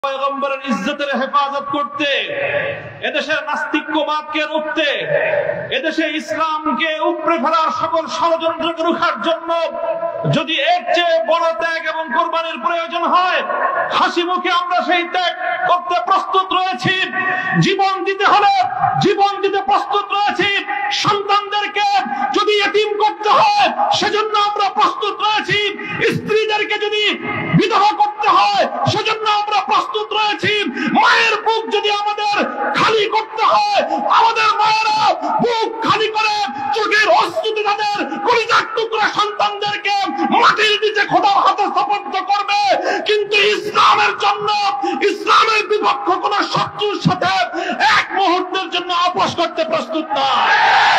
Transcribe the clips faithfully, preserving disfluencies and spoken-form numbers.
পয়গম্বরের ইজ্জতের হেফাজত করতে, এদেশের নাস্তিক্যবাদকে রুখতে, এদেশে ইসলামকে উপড়ে ফেলার সকল ষড়যন্ত্রকে রুখার জন্য যদি এর চেয়ে বড় ত্যাগ এবং কোরবানির প্রয়োজন হয়, হাসি মুখে আমরা সেই ত্যাগ করতে প্রস্তুত রয়েছি। জীবন দিতে হলে জীবন দিতে প্রস্তুত রয়েছি। সন্তানদেরকে যদি এতিম করতে হয় সেজন্য আমরা প্রস্তুত রয়েছি। স্ত্রীদেরকে যদি বিধবা করতে হয় সেজন্য আমরা প্রস্তুত রয়েছি। মায়ের বুক যদি আমাদের খালি করতে হয়, আমাদের মায়েরা বুক খালি করে চোখের অশ্রুতে তাদের কলিজার টুকরা সন্তানদেরকে মাটির নিচে খোদার হাতে সুপর্দ করবে। কিন্তু ইসলামের জন্য, ইসলামের বিপক্ষ কোন শত্রুর সাথে এক মুহূর্তের জন্য আপোষ করতে প্রস্তুত নয়।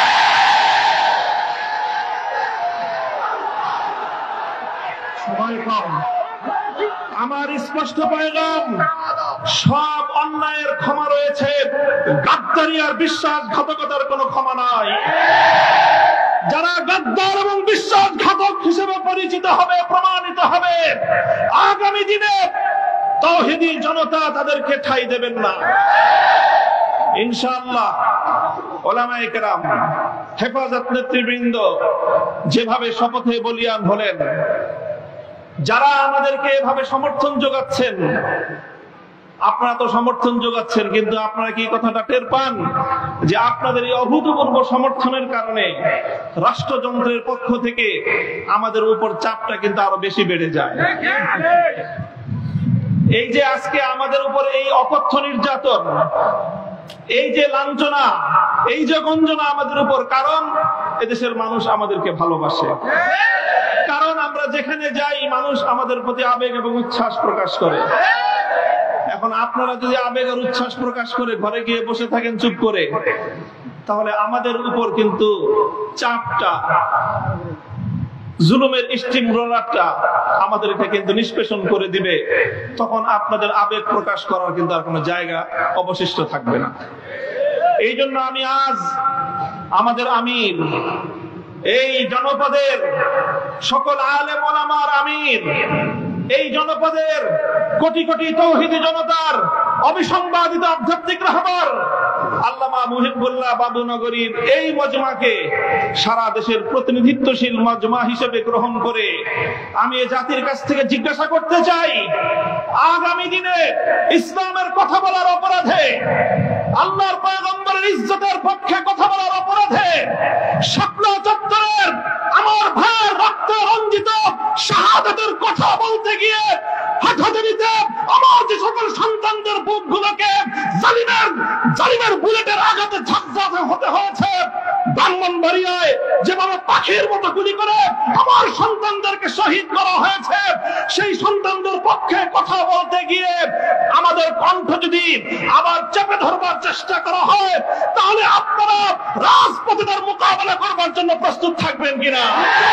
সবাই কম, আমার স্পষ্ট পয়গাম, সব অন্যায়ের ক্ষমা রয়েছে, গাদ্দারি আর বিশ্বাসঘাতকতার কোনো ক্ষমা নাই। যারা গাদ্দার এবং বিশ্বাসঘাতক হিসেবে পরিচিত হবে, প্রমাণিত হবে, আগামী দিনে তাওহীদি জনতা তাদেরকে ঠাঁই দেবেন না ইনশাআল্লাহ। ওলামায়ে কেরাম, হেফাজত নেতৃবৃন্দ যেভাবে শপথে বলিয়ান হলেন, যারা আমাদেরকে এভাবে সমর্থন যোগাচ্ছেন, আপনারা তো সমর্থন যোগাচ্ছেন, কিন্তু আপনারা কি কথাটা টের পান যে আপনাদের এই অভূতপূর্ব সমর্থনের কারণে রাষ্ট্রযন্ত্রের পক্ষ থেকে আমাদের উপর চাপটা কিন্তু আরো বেশি বেড়ে যায়। এই যে আজকে আমাদের উপর এই অকথ্য নির্যাতন, এই যে লাঞ্ছনা, এই যে গঞ্জনা আমাদের উপর, কারণ এদেশের মানুষ আমাদেরকে ভালোবাসে, কারণ আমরা যেখানে যাই মানুষ আমাদের প্রতি আবেগ এবং উচ্ছ্বাস প্রকাশ করে। এখন আপনারা যদি আবেগ আর উচ্ছ্বাস প্রকাশ করে ঘরে গিয়ে বসে থাকেন চুপ করে, তাহলে আমাদের উপর কিন্তু চাপটা, জুলুমের স্টিম রোলারটা আমাদেরকে কিন্তু নিষ্পেষণ করে দিবে। তখন আপনাদের আবেগ প্রকাশ করার কিন্তু আর কোনো জায়গা অবশিষ্ট থাকবে না। এই জন্য আমি আজ আমাদের আমির, এই জনপদের সকল আলেম ওলামার আমির, এই জনপদের কোটি কোটি তাওহীদি জনতার অবিসংবাদিত আধ্যাত্মিক রাহবার আল্লামা মুহিবুল্লাহ বাবুনগরীর এই মজমাকে সারা দেশের প্রতিনিধিত্বশীল মজমা হিসেবে গ্রহণ করে আমি এই জাতির কাছ থেকে জিজ্ঞাসা করতে চাই, আগামী দিনে ইসলামের কথা বলার অপরাধে, আল্লাহর পয়গম্বরের ইজ্জতের পক্ষে কথা বলার অপরাধে শাপলা চত্বরের আমার ভাইয়ের রক্ত রঞ্জিত শাহাদাতের কথা বলতে গিয়ে হাঁটাহাঁটিতে আমার যে সকল সন্তানদের বুকগুলোকে জালিমের জালিমের বুলেটের আঘাতে ঝাঁঝাতে হতে হয়েছে, ব্রাহ্মণবাড়িয়ায় যেভাবে পাখির মতো গুলি করে আমার সন্তানদেরকে শহীদ করা হয়েছে, সেই সন্তানদের পক্ষে কথা বলতে গিয়ে আমাদের কণ্ঠ যদি আবার চেপে ধরবার চেষ্টা করা হয়, তাহলে আপনারা রাজপথে তার মোকাবেলা করবার জন্য প্রস্তুত থাকবেন কিনা?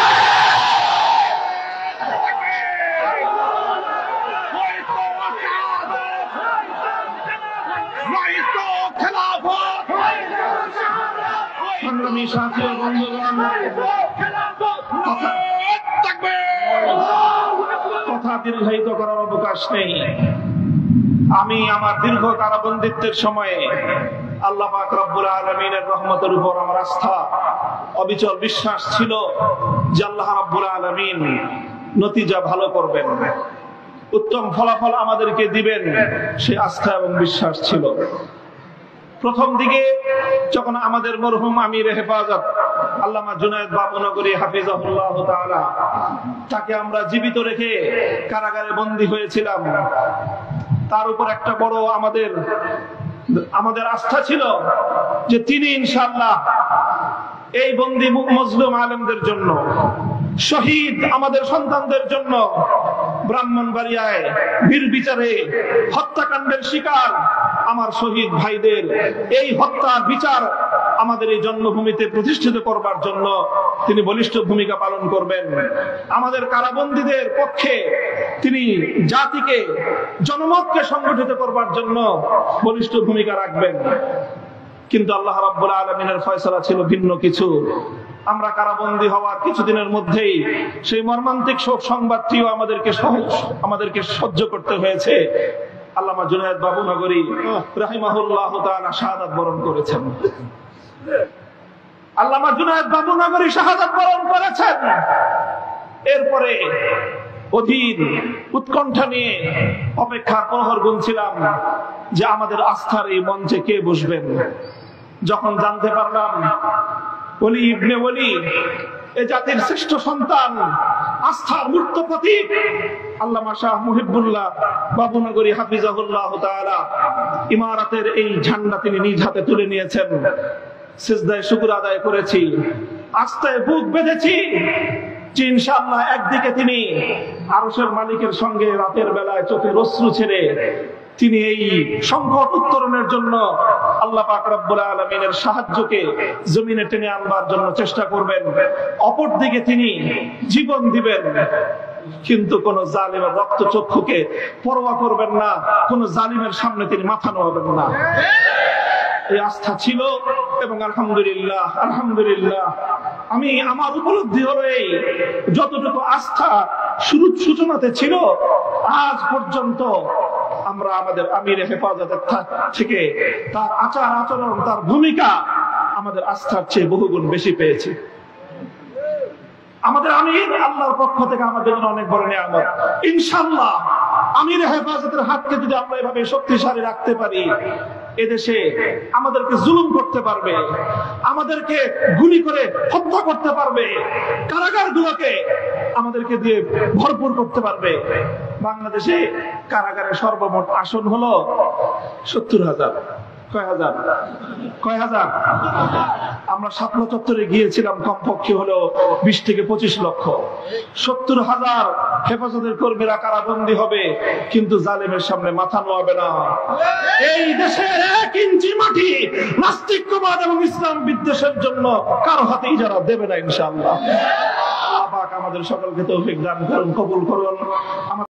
সংগ্রামী সাথী ও বন্ধুগণ, কথা দীর্ঘায়িত করার অবকাশ নেই। আমি আমার দীর্ঘ কারাবন্দিত্বের সময়ে আল্লাহ পাক রব্বুল আলামিনের রহমতের উপর আমার আস্থা, অবিচল বিশ্বাস ছিল যে আল্লাহ রব্বুল আলামিন নতিজা ভালো করবেন, উত্তম ফলাফল আমাদেরকে দিবেন, সে আস্থা এবং বিশ্বাস ছিল। প্রথম দিকে যখন আমাদের মরহুম আমির হেফাজত আল্লামা জুনায়েদ বাবুনগরী হাফিজাহুল্লাহ তাআলা, তাকে আমরা জীবিত রেখে কারাগারে বন্দী হয়েছিলাম, তার উপর একটা বড় আমাদের আমাদের আস্থা ছিল যে তিনি ইনশাআল্লাহ এই বন্দী মজলুম আলেমদের জন্য, শহীদ আমাদের সন্তানদের জন্য, ব্রাহ্মণবাড়িয়ায় নির্বিচারে হত্যাকাণ্ডের শিকার আমার শহীদ ভাইদের এই হত্যার বিচার আমাদের এই জন্মভূমিতে প্রতিষ্ঠিত করবার জন্য তিনি বলিষ্ঠ ভূমিকা পালন করবেন। আমাদের কারাবন্দীদের পক্ষে তিনি জাতিকে, জনমতকে সংগঠিত করবার জন্য বলিষ্ঠ ভূমিকা রাখবেন। কিন্তু আল্লাহ রাব্বুল আলামিনের ফয়সালা ছিল ভিন্ন কিছু। আমরা কারাবন্দী হওয়ার কিছুদিনের মধ্যেই সেই মর্মান্তিক শোক সংবাদটিও আমাদেরকে আমাদেরকে সহ্য করতে হয়েছে। আল্লামা জুনায়েদ বাবুনগরী রাহিমাহুল্লাহ তাআলা শাহাদাত বরণ করেছেন। আল্লামা জুনায়েদ বাবুনগরী শাহাদাত বরণ করেছেন। এরপরে অধীর উৎকণ্ঠা নিয়ে অপেক্ষার প্রহর গুনছিলাম যে আমাদের আস্থার এই মঞ্চে কে বসবেন। যখন জানতে পারলাম ওলি ইবনে ওলি, এ জাতির শ্রেষ্ঠ সন্তান, আস্থার মূর্ত প্রতীক আল্লামা শাহ মুহিবুল্লাহ বাবুনগরী হাফিজাহুল্লাহ তাআলা ইমারতের এই ঝান্ডা তিনি নিজ হাতে তুলে নিয়েছেন, সিজদায় শুকর আদায় করেছি, আস্থায় বুক বেঁধেছি যে ইনশাআল্লাহ একদিকে তিনি আরশের মালিকের সঙ্গে রাতের বেলায় চোখের অশ্রু ছেড়ে তিনি এই সংকট উত্তরণের জন্য আল্লাহ পাক রব্বুল আলামিনের সাহায্যকে জমিনে টেনে আনবার জন্য চেষ্টা করবেন। অপরদিকে তিনি জীবন দিবেন, কিন্তু কোন জালিমের রক্তচক্ষুকে পরোয়া করবেন না, কোন জালিমের সামনে তিনি মাথা নোয়াবেন না। এই আস্থা ছিল এবং আলহামদুলিল্লাহ আলহামদুলিল্লাহ আমি আমার উপলব্ধি হলো এই যতটুকু আস্থা শুরু সূচনাতে ছিল আজ পর্যন্ত আমরা আমাদের আমির হেফাজতের থেকে তার আচার আচরণ, তার ভূমিকা আমাদের আস্থার চেয়ে বহুগুণ বেশি পেয়েছি। আমাদের আমির আল্লাহর পক্ষ থেকে আমাদের জন্য অনেক বড় নিয়ামত। ইনশাআল্লাহ আমির হেফাজতের হাতকে যদি আমরা এভাবে শক্তিশালী রাখতে পারি, এদেশে আমাদেরকে জুলুম করতে পারবে, আমাদেরকে গুলি করে হত্যা করতে পারবে, কারাগারগুলোকে আমাদেরকে দিয়ে ভরপুর করতে পারবে। বাংলাদেশে কারাগারের সর্বমোট আসন হলো সত্তর হাজার। কয় হাজার? কয় হাজার? আমরা শাপলা চত্বরে গিয়েছিলাম, কমপক্ষে হলো বিশ থেকে পঁচিশ লক্ষ। সত্তর হাজার হেফাজতের কর্মীরা কারাবন্দী হবে, কিন্তু জালেমের সামনে মাথা নোয়াবে না। এই দেশের এক ইঞ্চি মাটি নাস্তিক্যবাদ এবং ইসলাম বিদ্বেষের জন্য কারো হাতেই যারা দেবে না ইনশাআল্লাহ। আল্লাহ পাক আমাদের সকলকে তৌফিক দান করুন, কবুল করুন।